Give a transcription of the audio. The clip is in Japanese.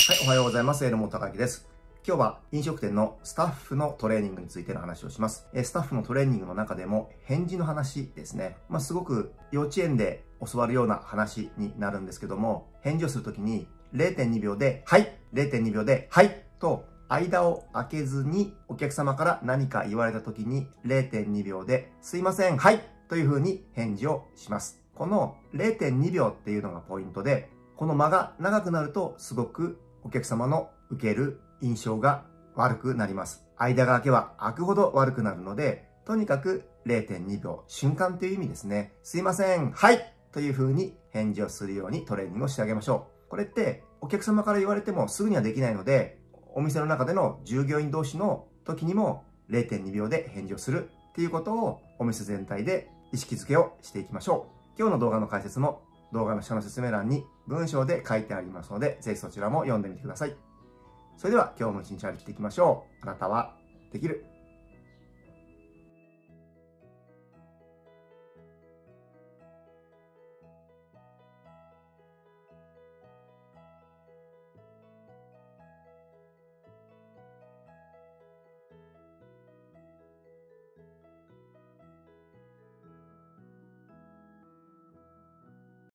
はい、おはようございます。榎本隆之です。今日は飲食店のスタッフのトレーニングについての話をします。スタッフのトレーニングの中でも返事の話ですね。すごく幼稚園で教わるような話になるんですけども、返事をするときに 0.2 秒で、はい、0.2 秒で、はい、と間を空けずにお客様から何か言われたときに 0.2 秒で、すいません、はい、というふうに返事をします。この 0.2 秒っていうのがポイントで、この間が長くなるとすごくお客様の受ける印象が悪くなります。間が空けば空くほど悪くなるので、とにかく 0.2 秒、瞬間という意味ですね。すいません、はいという風に返事をするようにトレーニングをしてあげましょう。これってお客様から言われてもすぐにはできないので、お店の中での従業員同士の時にも 0.2 秒で返事をするっていうことをお店全体で意識づけをしていきましょう。今日の動画の解説も動画の下の説明欄に文章で書いてありますので、ぜひそちらも読んでみてください。それでは今日も一日張り切っていきましょう。あなたはできる。